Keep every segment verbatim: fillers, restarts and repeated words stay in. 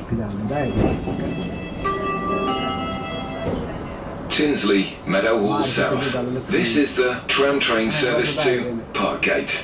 pedale, dai. Tinsley, Meadowhall South. This is the tram train service to Parkgate.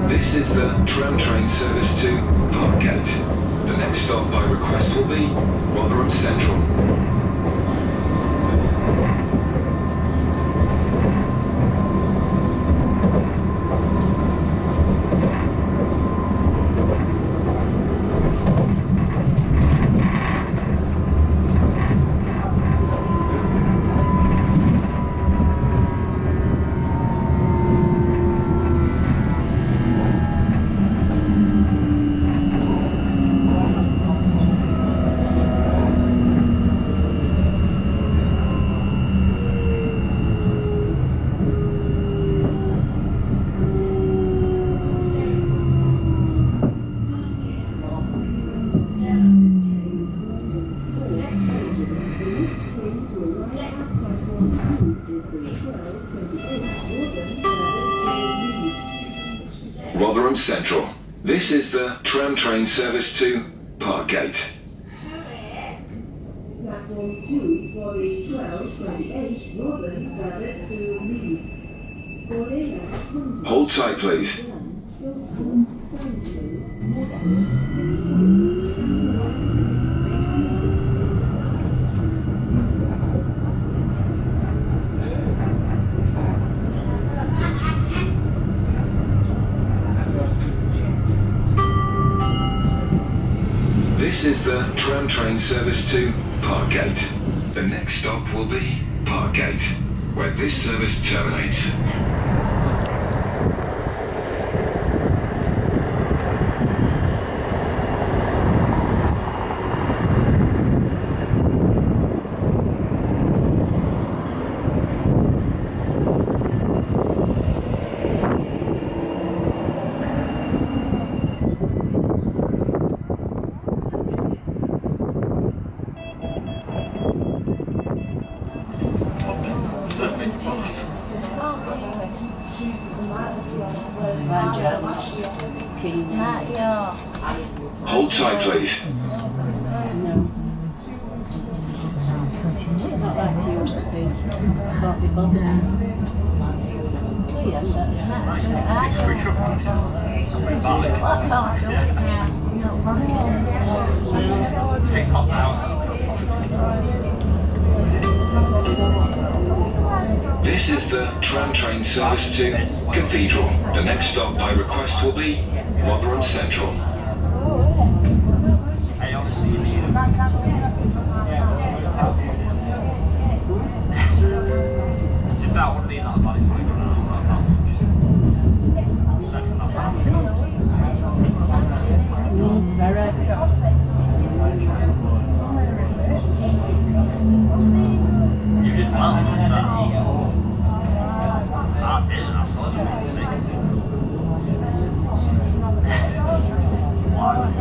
This is the tram train service to Parkgate. The next stop by request will be Rotherham Central. Rotherham Central. This is the tram train service to Parkgate. Platform two for the twelve twenty-eight Northern service to Leeds. Hold tight, please. This is the tram train service to Parkgate. The next stop will be Parkgate, where this service terminates. Hold tight, please. Not like he used to be. Can't be bothered. He hasn't done. Takes half an hour. This is the tram train service to Cathedral. The next stop by request will be Rotherham Central. Hey, honestly, you need it. If that wouldn't be that bad, if I got out of that much. So from that time. Mm, very. You did well, to be fair. I did, and I thought you made a mistake. Why?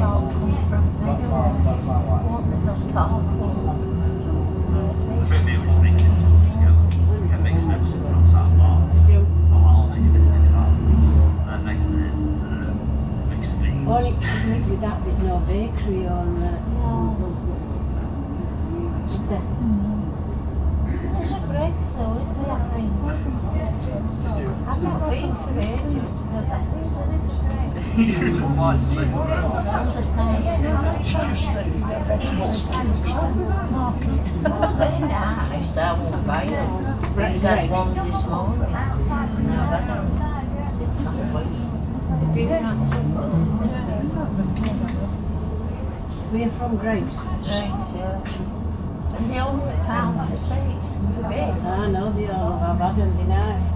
I think maybe we just mix it together. It makes sense from that bar. Oh, I'll mix this, mix that. And then mix it in. And mix it in. All it is with that, there's no bakery on the... Is there? It's a great though, isn't it? I think. I've never been for ages, but I think that it's great. You use a flight straight on the road. I'm the same. It's just that it's a better market. Very nice, I won't buy it. Right, It's right. had one this morning. No, I don't. It's not big enough. We're from Graves. Right, yeah. And the only pound for six. Big. I know they all have had them, they're nice.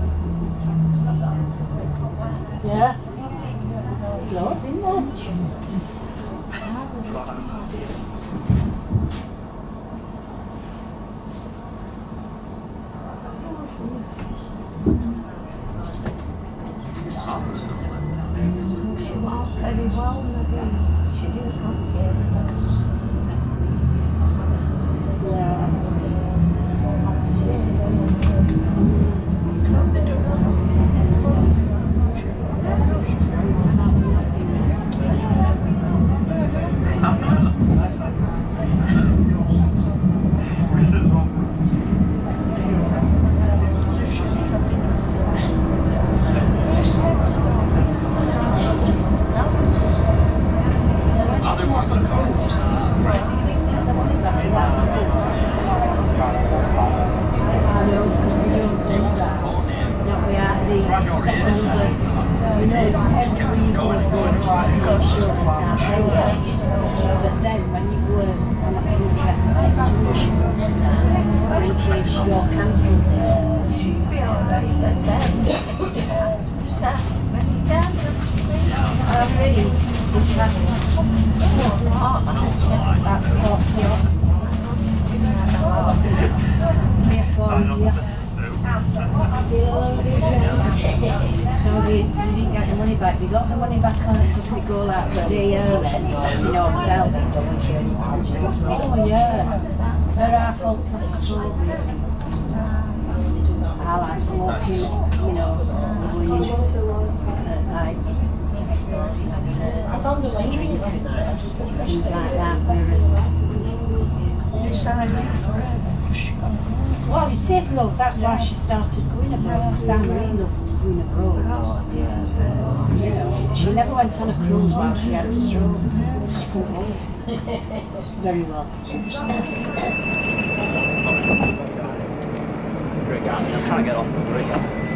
Yeah. There's loads in there. She was very well, maybe. She didn't come here. Yeah. know, everywhere you go, you've got children start anyway. But then when you go on a cruise, you have to take tuition in case you're cancelled there. I'm really interested. About forty odd. Three or four a year. So they, they didn't get the money back. They got the money back on it because they go out a day early, you know, hotel. Oh yeah, they're our fault as to I like walking, you know, going into at night. I've only like drinking, things like that, whereas you signed me for it. Well, it is love, that's why she started going abroad. Sam really loved going abroad. You know, she never went on a cruise while she had a stroke. She couldn't hold very well. I'm trying to get off the rig.